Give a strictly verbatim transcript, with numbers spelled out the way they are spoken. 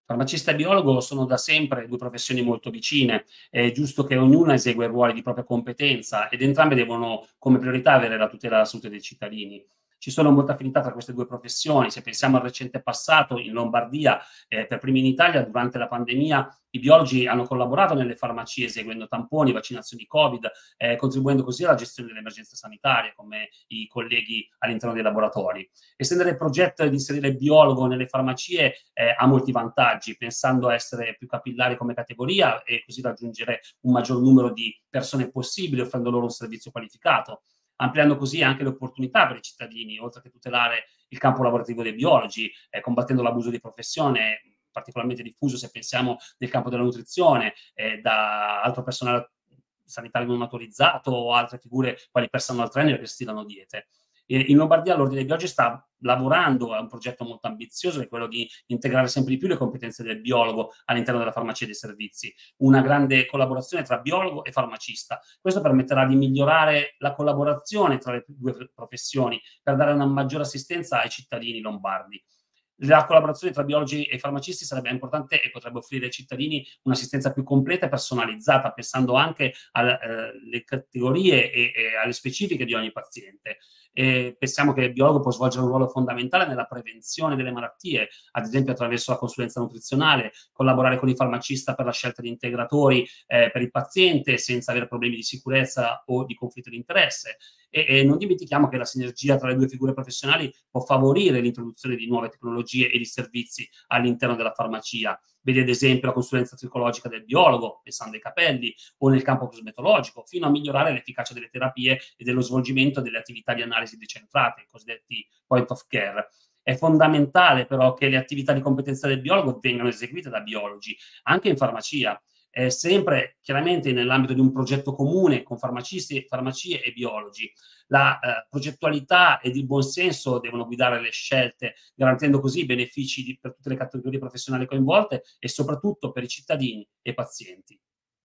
Farmacista e biologo sono da sempre due professioni molto vicine, è giusto che ognuna esegue ruoli di propria competenza ed entrambe devono come priorità avere la tutela della salute dei cittadini. Ci sono molte affinità tra queste due professioni, se pensiamo al recente passato in Lombardia, eh, per primi in Italia, durante la pandemia, i biologi hanno collaborato nelle farmacie eseguendo tamponi, vaccinazioni Covid, eh, contribuendo così alla gestione delle emergenze sanitarie, come i colleghi all'interno dei laboratori. Estendere il progetto ed inserire il biologo nelle farmacie eh, ha molti vantaggi, pensando a essere più capillari come categoria e così raggiungere un maggior numero di persone possibile, offrendo loro un servizio qualificato, ampliando così anche le opportunità per i cittadini, oltre che tutelare il campo lavorativo dei biologi, eh, combattendo l'abuso di professione, particolarmente diffuso se pensiamo nel campo della nutrizione, eh, da altro personale sanitario non autorizzato o altre figure quali personal trainer che stilano diete. E in Lombardia l'Ordine dei Biologi sta lavorando a un progetto molto ambizioso, che è quello di integrare sempre di più le competenze del biologo all'interno della farmacia e dei servizi. Una grande collaborazione tra biologo e farmacista. Questo permetterà di migliorare la collaborazione tra le due professioni per dare una maggiore assistenza ai cittadini lombardi. La collaborazione tra biologi e farmacisti sarebbe importante e potrebbe offrire ai cittadini un'assistenza più completa e personalizzata, pensando anche alle eh, categorie e, e alle specifiche di ogni paziente. E pensiamo che il biologo può svolgere un ruolo fondamentale nella prevenzione delle malattie, ad esempio attraverso la consulenza nutrizionale, collaborare con il farmacista per la scelta di integratori eh, per il paziente senza avere problemi di sicurezza o di conflitto di interesse. E, e non dimentichiamo che la sinergia tra le due figure professionali può favorire l'introduzione di nuove tecnologie e di servizi all'interno della farmacia. Vedi ad esempio la consulenza tricologica del biologo, pensando ai capelli, o nel campo cosmetologico, fino a migliorare l'efficacia delle terapie e dello svolgimento delle attività di analisi decentrate, i cosiddetti point of care. È fondamentale però che le attività di competenza del biologo vengano eseguite da biologi, anche in farmacia, eh, sempre chiaramente nell'ambito di un progetto comune con farmacisti, farmacie e biologi. La eh, progettualità ed il buonsenso devono guidare le scelte, garantendo così benefici di, per tutte le categorie professionali coinvolte e soprattutto per i cittadini e i pazienti.